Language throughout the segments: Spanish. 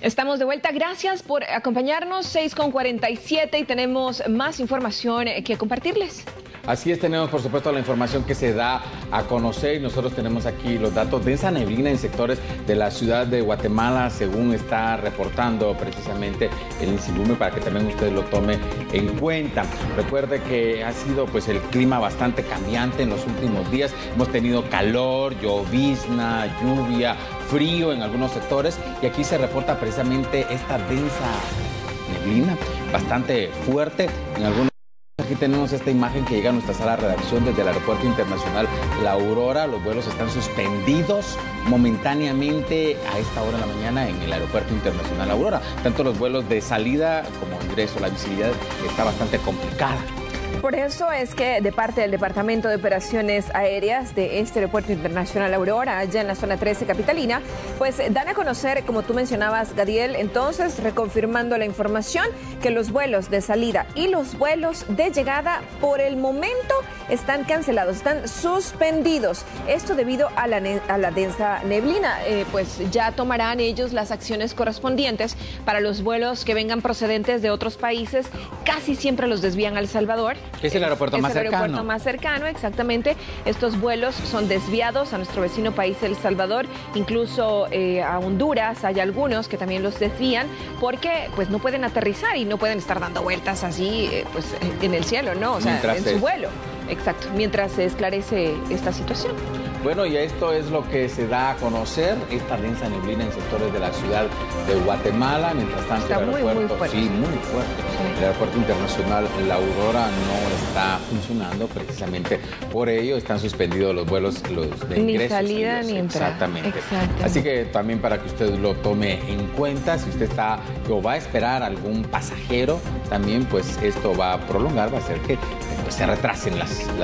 Estamos de vuelta, gracias por acompañarnos, 6:47 y tenemos más información que compartirles. Así es, tenemos por supuesto la información que se da a conocer y nosotros tenemos aquí los datos de esa neblina en sectores de la ciudad de Guatemala, según está reportando precisamente el INSIBUME, para que también usted lo tome en cuenta. Recuerde que ha sido pues el clima bastante cambiante en los últimos días. Hemos tenido calor, llovizna, lluvia, frío en algunos sectores y aquí se reporta precisamente esta densa neblina bastante fuerte en algunos. Aquí tenemos esta imagen que llega a nuestra sala de redacción desde el Aeropuerto Internacional La Aurora. Los vuelos están suspendidos momentáneamente a esta hora de la mañana en el Aeropuerto Internacional La Aurora. Tanto los vuelos de salida como ingreso, la visibilidad está bastante complicada. Por eso es que de parte del Departamento de Operaciones Aéreas de este Aeropuerto Internacional Aurora, allá en la zona 13 capitalina, pues dan a conocer, como tú mencionabas, Gadiel, entonces reconfirmando la información que los vuelos de salida y los vuelos de llegada por el momento están cancelados, están suspendidos. Esto debido a la densa neblina. Pues ya tomarán ellos las acciones correspondientes para los vuelos que vengan procedentes de otros países. Casi siempre los desvían a El Salvador. Es el aeropuerto más cercano. Es el aeropuerto más cercano, exactamente. Estos vuelos son desviados a nuestro vecino país, El Salvador, incluso a Honduras. Hay algunos que también los desvían porque pues no pueden aterrizar y no pueden estar dando vueltas así pues en el cielo, ¿no? O sea, en su vuelo. Exacto, mientras se esclarece esta situación. Bueno, y esto es lo que se da a conocer, esta densa neblina en sectores de la ciudad de Guatemala. Mientras tanto, está el aeropuerto, muy fuerte. Sí, muy fuerte. Sí. El Aeropuerto Internacional La Aurora no está funcionando, precisamente por ello están suspendidos los vuelos, los de ingreso. Ni salida ni entrada. Exactamente. Así que también para que usted lo tome en cuenta, si usted está o va a esperar algún pasajero, también pues esto va a prolongar, va a hacer que pues, se retrasen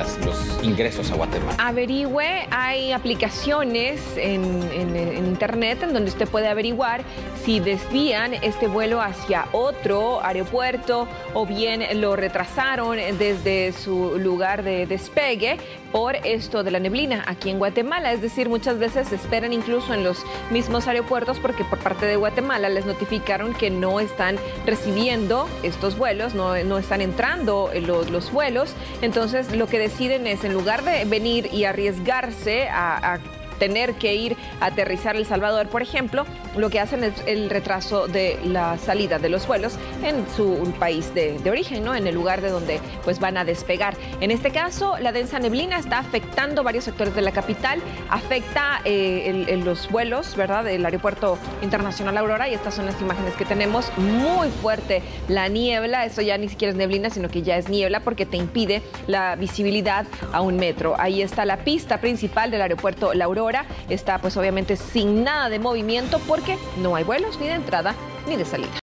los ingresos a Guatemala. Averigüe, hay aplicaciones en internet en donde usted puede averiguar si desvían este vuelo hacia otro aeropuerto o bien lo retrasaron desde su lugar de despegue por esto de la neblina aquí en Guatemala. Es decir, muchas veces se esperan incluso en los mismos aeropuertos porque por parte de Guatemala les notificaron que no están recibiendo estos vuelos, no están entrando los vuelos. Entonces lo que deciden es, en lugar de venir y arriesgarse a tener que ir a aterrizar El Salvador, por ejemplo, lo que hacen es el retraso de la salida de los vuelos en su país de origen, ¿no? En el lugar de donde pues van a despegar. En este caso, la densa neblina está afectando varios sectores de la capital, afecta los vuelos, ¿verdad? Del Aeropuerto Internacional Aurora, y estas son las imágenes que tenemos. Muy fuerte la niebla, eso ya ni siquiera es neblina, sino que ya es niebla porque te impide la visibilidad a 1 metro. Ahí está la pista principal del Aeropuerto La Aurora. Está pues obviamente sin nada de movimiento porque no hay vuelos ni de entrada ni de salida.